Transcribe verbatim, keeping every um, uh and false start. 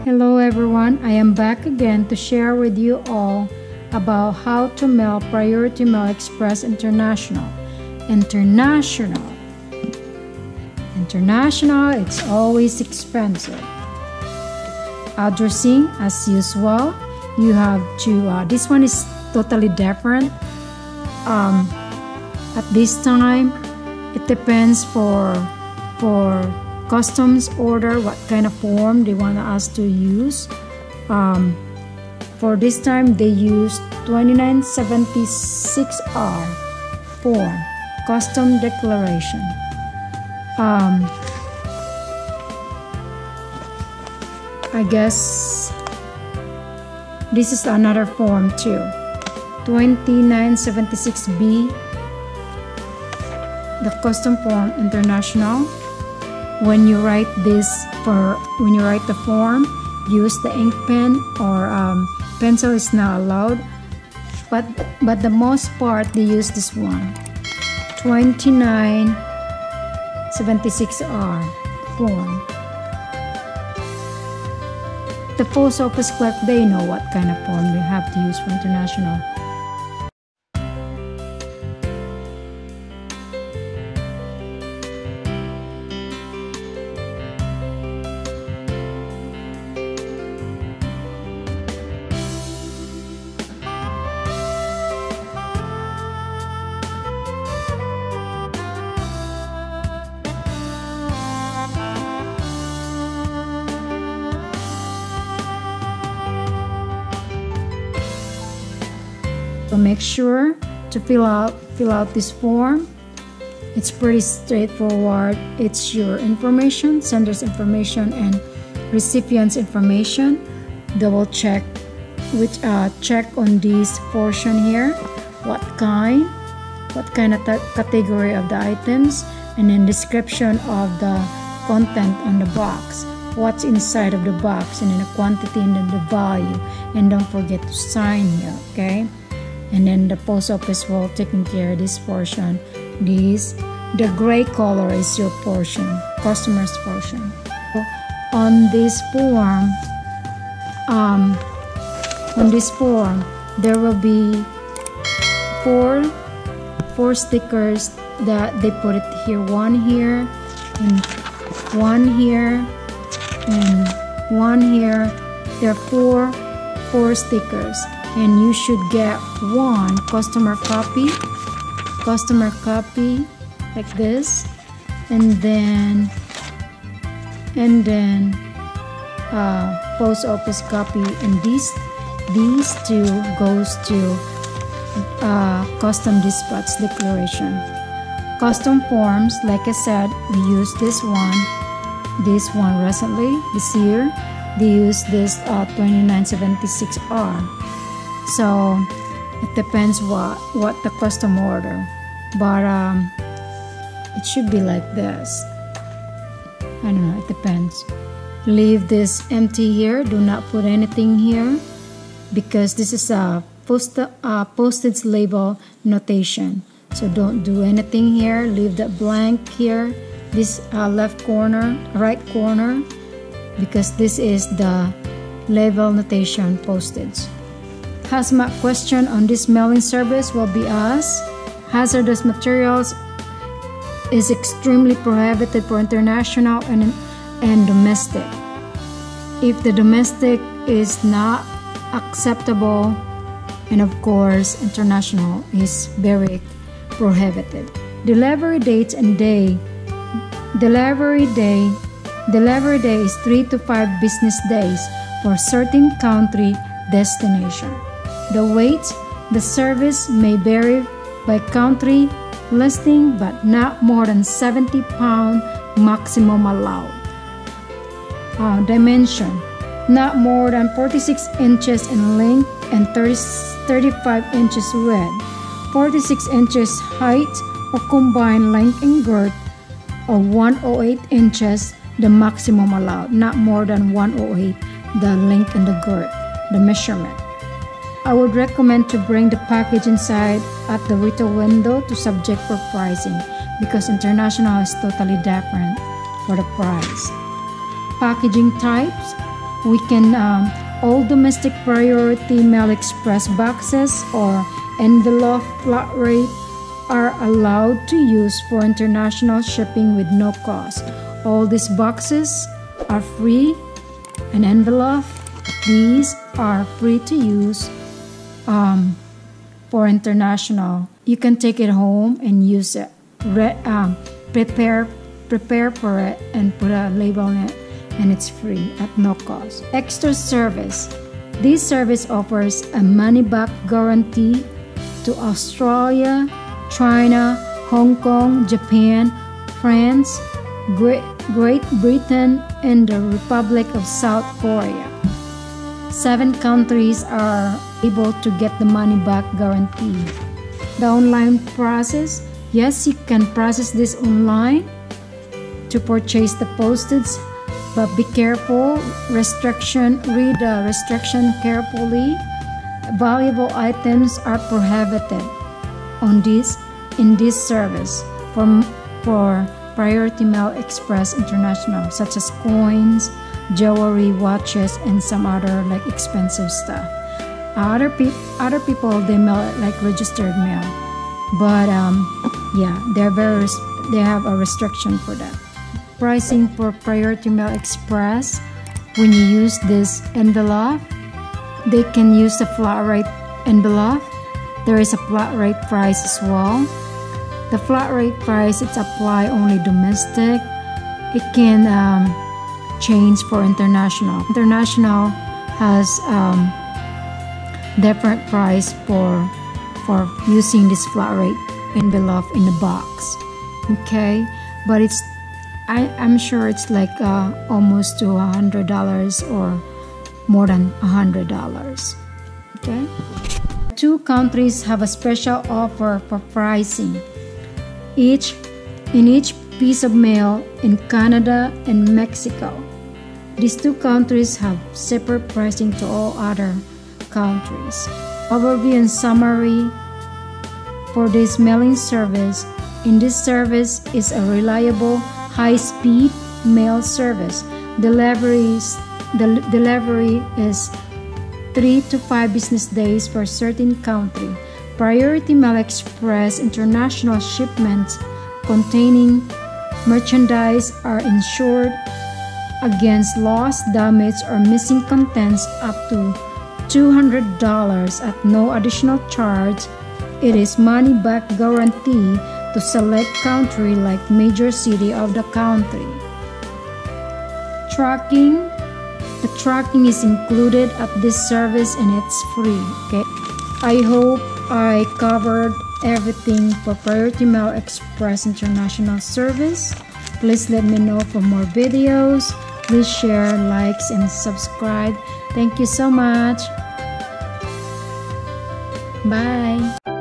Hello everyone, I am back again to share with you all about how to mail Priority Mail Express International. International. International, it's always expensive. Addressing, as usual, you have to, uh, this one is totally different. Um, at this time, it depends for, for customs order, what kind of form they want us to use. Um, for this time, they use twenty-nine seventy-six R form, custom declaration. Um, I guess this is another form too, twenty-nine seventy-six B, the custom form international. When you write this for when you write the form, use the ink pen or um, pencil is not allowed, but but the most part they use this one, twenty-nine seventy-six R form. The post office clerk, they know what kind of form they have to use for international. So make sure to fill out fill out this form. It's pretty straightforward. It's your information, sender's information, and recipient's information. Double check which uh, check on this portion here. What kind, what kind of category of the items, and then description of the content on the box. What's inside of the box, and then the quantity and then the value. And don't forget to sign here, okay? And then the post office will taking care of this portion. This, the gray color is your portion, customer's portion. So on this form, um, on this form, there will be four, four stickers that they put it here. One here, and one here, and one here. There are four, four stickers. And you should get one customer copy, customer copy like this, and then and then uh, post office copy, and these these two goes to uh, custom dispatch declaration. Custom forms, like I said, we use this one, this one recently this year. They use this uh, twenty-nine seventy-six R. So it depends what what the custom order, but um, it should be like this. I don't know, it depends. Leave this empty here. Do not put anything here because this is a post uh, postage label notation. So don't do anything here. Leave that blank here. This uh, left corner, right corner, because this is the label notation postage. Hazmat question on this mailing service will be asked. Hazardous materials is extremely prohibited for international and, and domestic. If the domestic is not acceptable, and of course international is very prohibited. Delivery dates and day. Delivery day. Delivery day is three to five business days for certain country destination. The weight, the service may vary by country listing, but not more than seventy pound maximum allowed. Uh, dimension, not more than forty-six inches in length and thirty, thirty-five inches width. forty-six inches height or combined length and girth of one hundred eight inches, the maximum allowed, not more than one hundred eight, the length and the girth, the measurement. I would recommend to bring the package inside at the retail window to subject for pricing because international is totally different for the price. Packaging types, we can um, all domestic Priority Mail Express boxes or envelope flat rate are allowed to use for international shipping with no cost. All these boxes are free, and envelope, these are free to use um, for international. You can take it home and use it. Re um, prepare, prepare for it and put a label on it, and it's free at no cost. Extra service. This service offers a money-back guarantee to Australia, China, Hong Kong, Japan, France, Great, Great Britain, and the Republic of South Korea. Seven countries are able to get the money-back guarantee. The online process. Yes, you can process this online to purchase the postage, but be careful. Restriction, read the restriction carefully. Valuable items are prohibited on this in this service for, for Priority Mail Express International, such as coins, jewelry, watches, and some other like expensive stuff. Other, pe other people, they mail it like registered mail, but um, yeah, they're very they have a restriction for that. Pricing for Priority Mail Express, when you use this envelope, they can use the flat rate envelope. There is a flat rate price as well. The flat rate price, it's apply only domestic. It can um, change for international. International has um, different price for for using this flat rate envelope in the box. Okay, but it's I, I'm sure it's like uh, almost to a hundred dollars or more than a hundred dollars. Okay, two countries have a special offer for pricing. Each in each piece of mail in Canada and Mexico. These two countries have separate pricing to all other countries. Overview and summary for this mailing service. In this service is a reliable, high-speed mail service. Deliveries, the delivery is three to five business days for certain country. Priority Mail Express international shipments containing merchandise are insured against loss, damage, or missing contents up to two hundred dollars at no additional charge. It is money-back guarantee to select country like major city of the country. Tracking. The tracking is included at this service and it's free. Okay. I hope I covered everything for Priority Mail Express International Service. Please let me know for more videos. Please share, likes, and subscribe. Thank you so much. Bye.